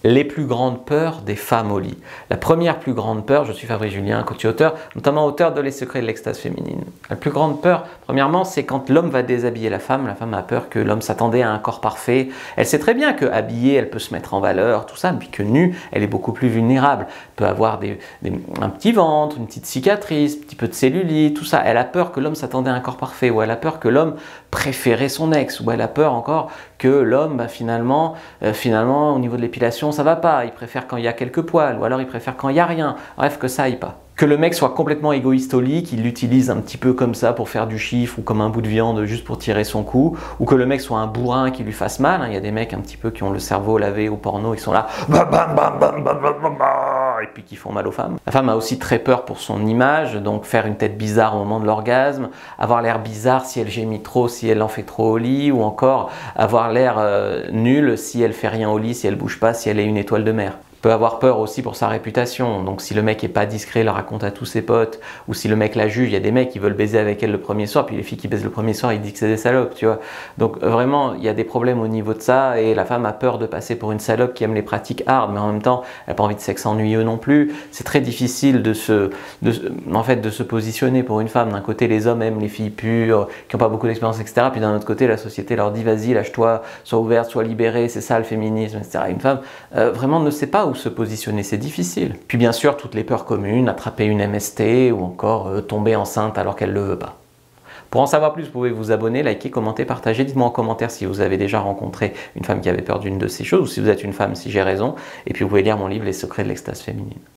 Les plus grandes peurs des femmes au lit. La première plus grande peur, je suis Fabrice Julien, coach et auteur, notamment auteur de Les secrets de l'extase féminine. La plus grande peur, premièrement, c'est quand l'homme va déshabiller la femme a peur que l'homme s'attendait à un corps parfait. Elle sait très bien que habillée, elle peut se mettre en valeur, tout ça, puis que nue, elle est beaucoup plus vulnérable. Elle peut avoir un petit ventre, une petite cicatrice, un petit peu de cellulite, tout ça. Elle a peur que l'homme s'attendait à un corps parfait, ou elle a peur que l'homme préférait son ex, ou elle a peur encore que l'homme, finalement, au niveau de l'épilation, ça va pas, il préfère quand il y a quelques poils, ou alors il préfère quand il n'y a rien, bref, que ça aille pas. Que le mec soit complètement égoïste au lit, qu'il l'utilise un petit peu comme ça pour faire du chiffre ou comme un bout de viande juste pour tirer son coup, ou que le mec soit un bourrin qui lui fasse mal, il y a des mecs un petit peu qui ont le cerveau lavé au porno, ils sont là, et puis qui font mal aux femmes. La femme a aussi très peur pour son image, donc faire une tête bizarre au moment de l'orgasme, avoir l'air bizarre si elle gémit trop, si elle en fait trop au lit, ou encore avoir l'air nul si elle fait rien au lit, si elle bouge pas, si elle est une étoile de mer. Peut avoir peur aussi pour sa réputation, donc si le mec est pas discret, le raconte à tous ses potes, ou si le mec la juge, il y a des mecs qui veulent baiser avec elle le premier soir, puis les filles qui baisent le premier soir, ils disent que c'est des salopes, tu vois. Donc vraiment, il y a des problèmes au niveau de ça, et la femme a peur de passer pour une salope qui aime les pratiques hard, mais en même temps, elle n'a pas envie de sexe ennuyeux non plus. C'est très difficile de se positionner pour une femme. D'un côté, les hommes aiment les filles pures, qui n'ont pas beaucoup d'expérience, etc. Puis d'un autre côté, la société leur dit, vas-y, lâche-toi, sois ouverte, sois libérée, c'est ça le féminisme, etc. Une femme, vraiment ne sait pas où se positionner, c'est difficile. Puis bien sûr, toutes les peurs communes, attraper une MST ou encore tomber enceinte alors qu'elle ne le veut pas. Pour en savoir plus, vous pouvez vous abonner, liker, commenter, partager. Dites-moi en commentaire si vous avez déjà rencontré une femme qui avait peur d'une de ces choses, ou si vous êtes une femme, si j'ai raison. Et puis vous pouvez lire mon livre Les secrets de l'extase féminine.